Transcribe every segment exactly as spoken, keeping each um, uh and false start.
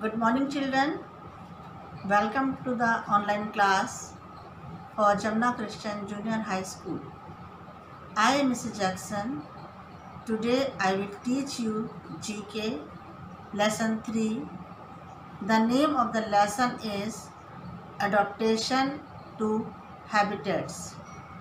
Good morning, children. Welcome to the online class for Jamna Christian Junior High School. I am Missus Jackson. Today I will teach you G K lesson three. The name of the lesson is Adaptation to Habitats.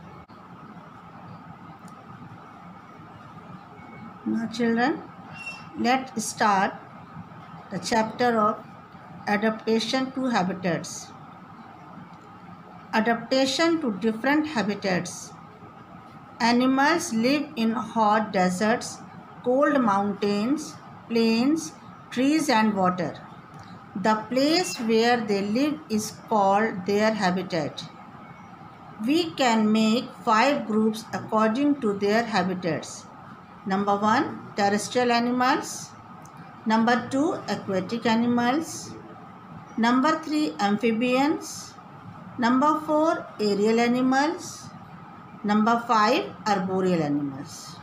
Now children, let's start the chapter of Adaptation to Habitats. Adaptation to different habitats. Animals live in hot deserts, cold mountains, plains, trees and water. The place where they live is called their habitat. We can make five groups according to their habitats. Number one, terrestrial animals. Number two, aquatic animals. Number three, amphibians. Number four, aerial animals. Number five, arboreal animals.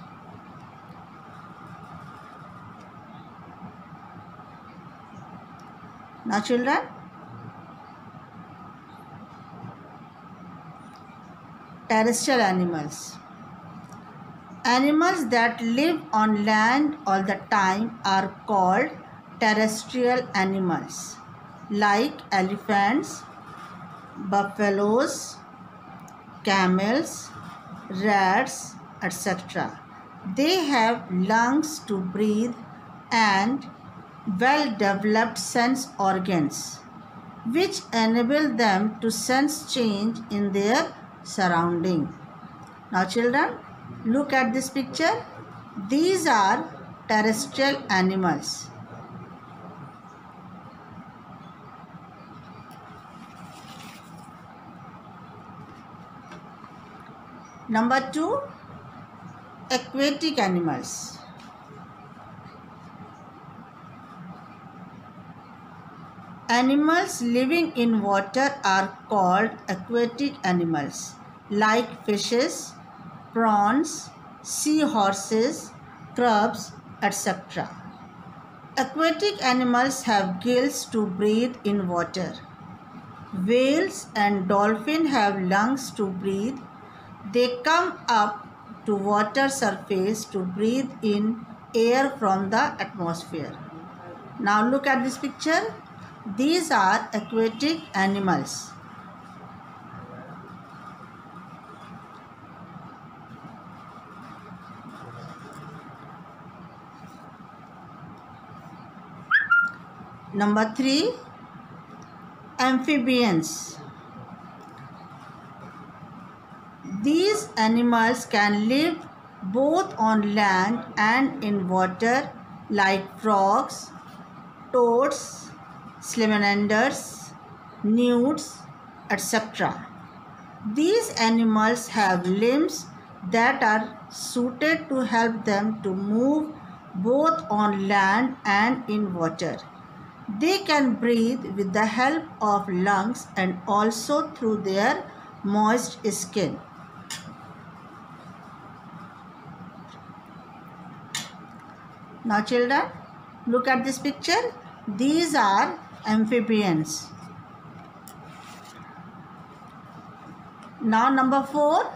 Now children, terrestrial animals. Animals that live on land all the time are called terrestrial animals, like elephants, buffaloes, camels, rats, et cetera. They have lungs to breathe and well-developed sense organs, which enable them to sense change in their surrounding. Now children, look at this picture. These are terrestrial animals. Number two, aquatic animals. Animals living in water are called aquatic animals, like fishes, prawns, seahorses, crabs, et cetera. Aquatic animals have gills to breathe in water. Whales and dolphins have lungs to breathe. They come up to water surface to breathe in air from the atmosphere. Now look at this picture. These are aquatic animals. Number three, amphibians. These animals can live both on land and in water, like frogs, toads, salamanders, newts, et cetera. These animals have limbs that are suited to help them to move both on land and in water. They can breathe with the help of lungs and also through their moist skin. Now children, look at this picture. These are amphibians. Now number four,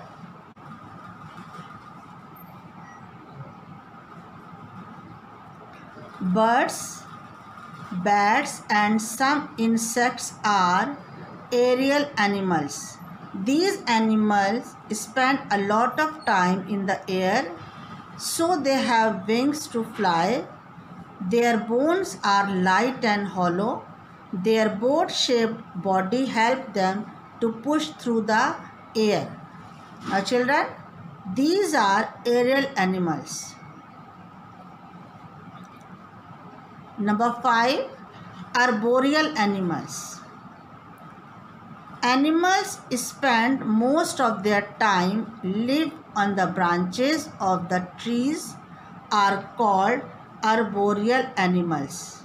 birds, bats and some insects are aerial animals. These animals spend a lot of time in the air, so they have wings to fly. Their bones are light and hollow. Their boat-shaped body helps them to push through the air. Now children, these are aerial animals. Number five, arboreal animals. Animals spend most of their time live on the branches of the trees are called arboreal animals,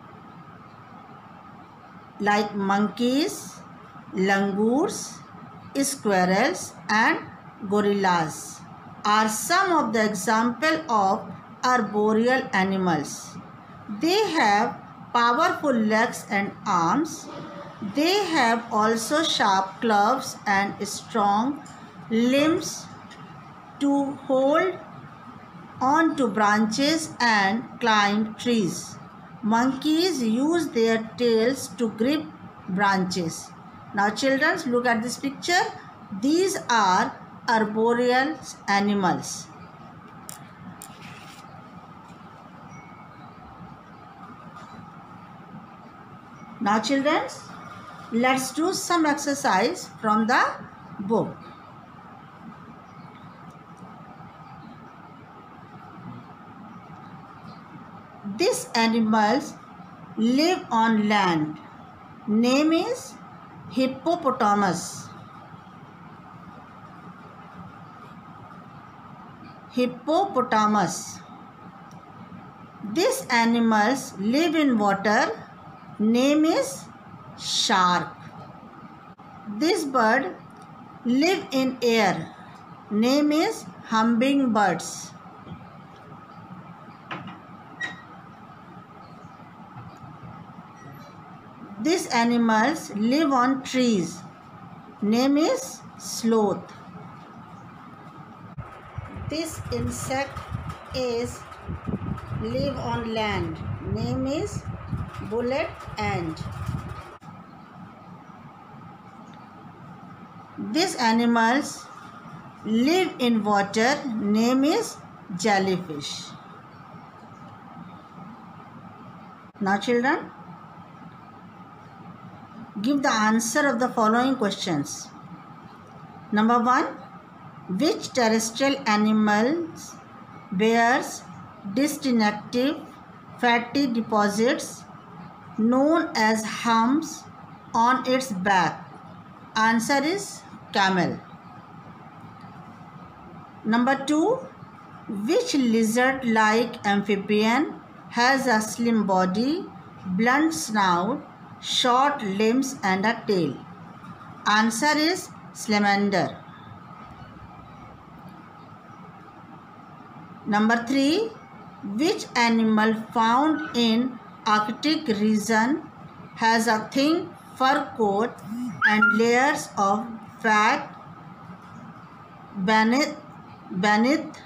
like monkeys, langurs, squirrels and gorillas are some of the examples of arboreal animals. They have powerful legs and arms. They have also sharp claws and strong limbs to hold on to branches and climb trees. Monkeys use their tails to grip branches. Now children, look at this picture. These are arboreal animals. Now children, let's do some exercise from the book. These animals live on land. Name is hippopotamus. Hippopotamus. These animals live in water. Name is shark. This bird live in air. Name is hummingbirds. These animals live on trees. Name is sloth. This insect is live on land. Name is bullet ant. These animals live in water. Name is jellyfish. Now children, give the answer of the following questions. Number one, which terrestrial animals bears distinctive fatty deposits known as humps on its back? Answer is camel. Number two, which lizard-like amphibian has a slim body, blunt snout, short limbs and a tail? Answer is salamander. Number three, which animal found in Arctic region has a thin fur coat and layers of fat beneath, beneath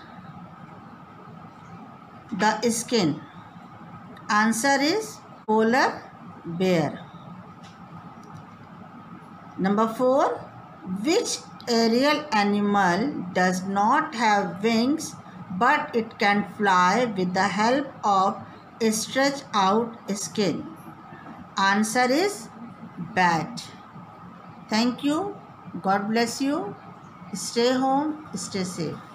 the skin? Answer is polar bear. Number four, which aerial animal does not have wings but it can fly with the help of a stretched out skin? Answer is bat. Thank you. God bless you. Stay home, stay safe.